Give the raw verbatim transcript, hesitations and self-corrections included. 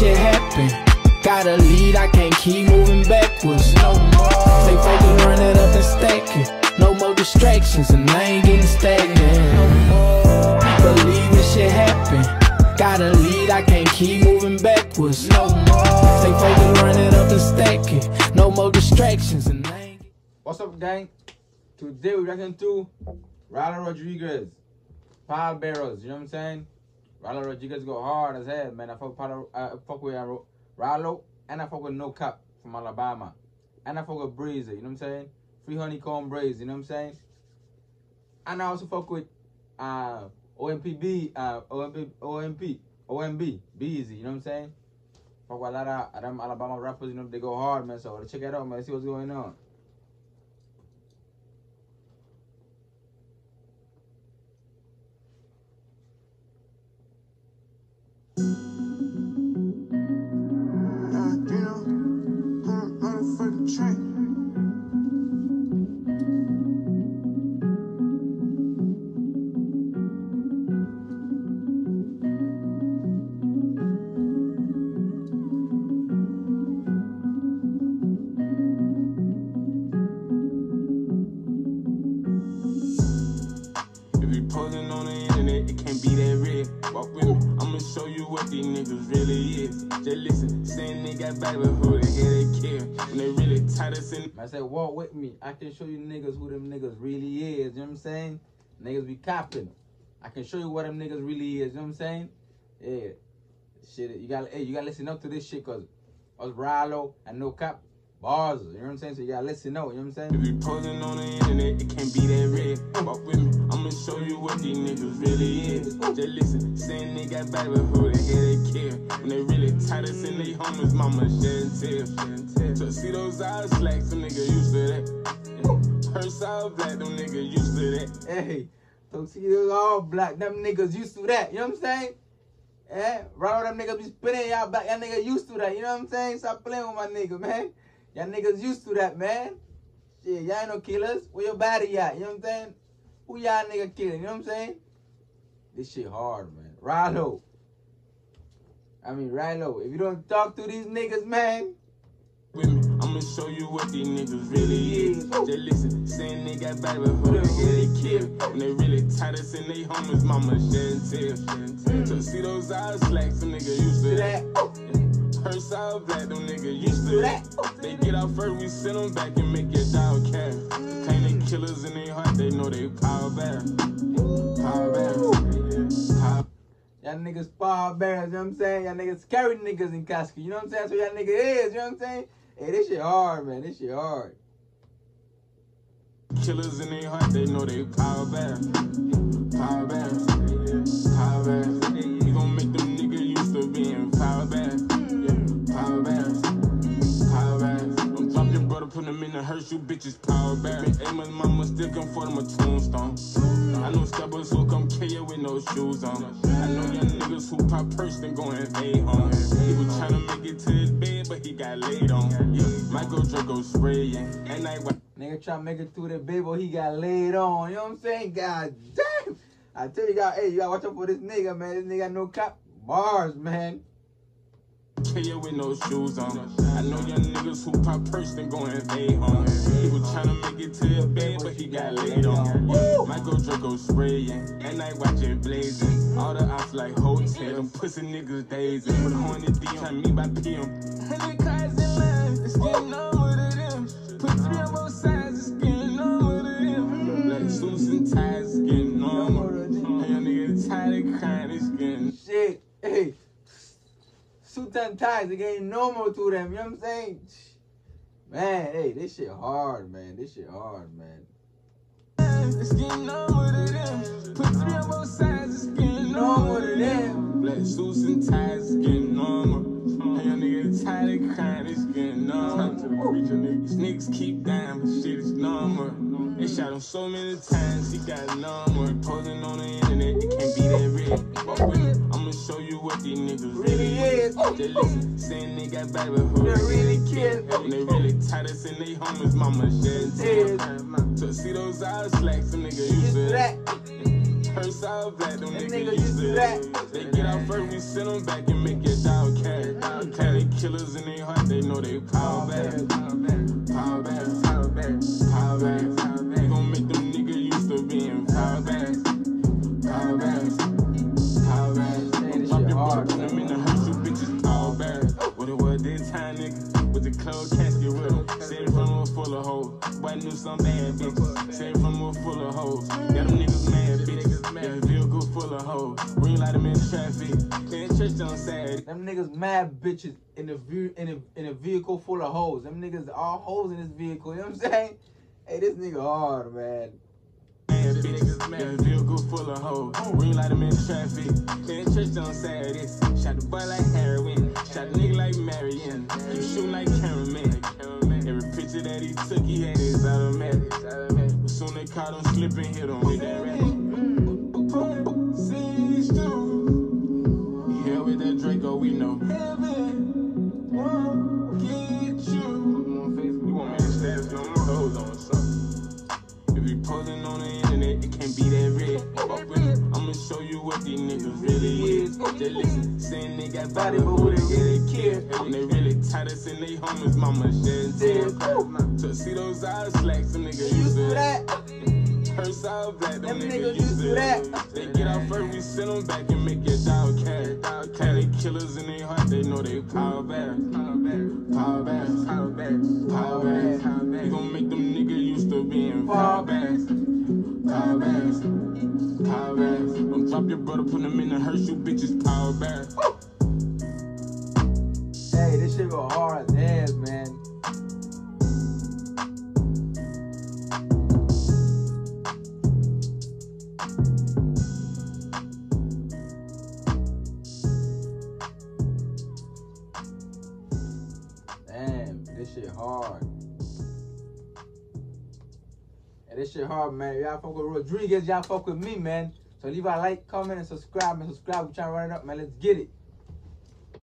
shit happen. Gotta lead, I can't keep moving backwards no more. Stay focused, run it up and stack it. No more distractions, and I ain't getting stagnant no more. Believe this shit happen. Gotta lead, I can't keep moving backwards no more. Stay focused, run it up and stack it. No more distractions, and I ain't. What's up, gang? Today we're reacting to Ryler Rodriguez, Power Barrels. You know what I'm saying? Ryler Rodriguez go hard as hell, man. I fuck, Paulo, uh, fuck with uh, Rylo, and I fuck with No Cap from Alabama, and I fuck with Breezy. You know what I'm saying? Free Honeycomb Breezy. You know what I'm saying? And I also fuck with uh, O M P B, uh, O M P, O M P, O M B, Beezy. You know what I'm saying? Fuck with a lot of them Alabama rappers. You know they go hard, man. So let's check it out, man. See what's going on. Posing on the internet, it can't be that real. Walk with me, I'ma show you what these niggas really is. Just listen, saying they got back with who they get they kill. When they really tight us in. I said, walk with me. I can show you niggas who them niggas really is. You know what I'm saying? Niggas be copping. I can show you what them niggas really is. You know what I'm saying? Yeah. Shit, you gotta, hey, you gotta listen up to this shit, cause us Rylo and No Cap bars. You know what I'm saying? So you gotta listen up. You know what I'm saying? If you posing on the internet, it can't be that real. Walk with me, I'ma show you what these niggas really is. Just listen, saying they got back with who they get they kill. When they really tight us in they homies, mama shedding tears. So see those eyes slack, some nigga used to that. Purse all black, them niggas used to that. Hey, so see those all black, them niggas used to that. You know what I'm saying? Yeah, right, them niggas be spinning y'all back. Y'all niggas used to that. You know what I'm saying? Stop playing with my nigga, man. Y'all niggas used to that, man. Shit, y'all ain't no killers. Where your body at? You know what I'm saying? Who y'all nigga killing? You know what I'm saying? This shit hard, man. Rylo. I mean, Rylo. If you don't talk to these niggas, man. With me, I'ma show you what these niggas really is. Just listen, saying they got back with who they get they kill. When they really tight us in they homies, mama shedding tears. So see those eyes slack, some nigga used to that. Purse all black, them niggas used to that. They get out first, we send them back and make your dog cash. Claim they killers in their heart, they know they power bear. Power bear. Power. Y'all niggas power bears, you know what I'm saying? Y'all niggas carry niggas in casket, you know what I'm saying? That's what y'all nigga is, you know what I'm saying? Hey, this shit hard, man. This shit hard. Killers in their heart, they know they power bear. Power bear. Power bear. We gon' make them niggas used to being power bear. Power bears, power bears. Don't drop your brother, put him in the hearse, you bitches power bears. Hey, my mama still come for them a tombstone. I know steppers who come kill you with no shoes on. I know young niggas who pop purse and go and pay home. He was trying to make it to his bed, but he got laid on. Michael Draco spraying, and I nigga try to make it through the bed, but he got laid on. You know what I'm saying? God damn. I tell you, guys, hey, you gotta watch out for this nigga, man. This nigga no cap bars, man. Kill you with no shoes on. I know young niggas who pop purse and go and pay home. He was trying to make it to his bed, but he got laid on. Michael Draco spraying, and I watching blazing. All the ops like hotel, them pussy niggas dazing. Put horny D on me by P M. Hundred cars in line, it's getting on with them. Put three on both sides, it's getting on with them. Black suits and ties, it's getting normal. Hey, young nigga tired of crying, it's getting shit. Hey. Suit and ties, it ain't normal to them, you know what I'm saying? Man, hey, this shit hard, man. This shit hard, man. It's getting normal to them. Put three on both sides, it's getting normal to them. Black suits and ties, it's getting normal. Hey, young nigga tired of crying, it's getting normal. Sneaks keep dying, but shit is normal. They shot him so many times, he got normal. Posing on the internet, it can't be that real. Walk with me, I'ma show you what these niggas really is. Just listen, saying they got back with who they really kill. When they really tight us in they homies, mama shedding tears. So see those eyes slack, some nigga used to that. Purse all black, them niggas used to that. They get out first, we send them back and make your dog cash. killers in their heart, they know they power bad. Power bad, power bad, power bad, power bad. We gon' make them niggas used to being power bad. Power bad, power bad. Drop your brother, put them in the house, you bitches power bad. What it was this time, nigga, with the closed casket with them. Said from was full of hoes, boy I knew some bad bitches. Said from was full of hoes, got them niggas mad bitches. Yeah, vehicle full of hoes, ring light them in traffic. Can't church on Saturday. Them niggas mad bitches in the view in a in a vehicle full of hoes. Them niggas all hoes in this vehicle. You know what I'm saying? Hey, this nigga hard, man. Mad bitches, mad vehicle full of hoes, ring light them in traffic. Can't church on Saturdays. Shot the boy like heroin, shot the nigga like Marion. You shoot like cameraman. Every picture that he took, he had his automatic. But soon they caught him slipping, hit him with that rat. See you. He held with that Draco, we know. Heaven won't get you. You want me to stab some hoes on something? If you posing on the internet, it can't be that red. Fuck with it, I'ma show you what these niggas really is. Just listen, saying they got body, but who they get a kid? And they really tight us in they homies, mama shed tears. To see those eyes slacks, them niggas used to that. Purse all black, them, them niggas used to that. They get out first, we send them back and make your dog cat. Dog cat, they killers in their heart, they know they power bad. Power bad, power bad, power bad, power bad. We gon' make them niggas used to being power bad. Power bad, power bad. Don't drop your brother, put them in the hearse, you bitches power bad. Hey, this shit go hard as hell, man. Damn, this shit hard. Hey, this shit hard, man. Y'all fuck with Rodriguez, y'all fuck with me, man. So leave a like, comment, and subscribe, man. Subscribe, we trying to run it up, man. Let's get it.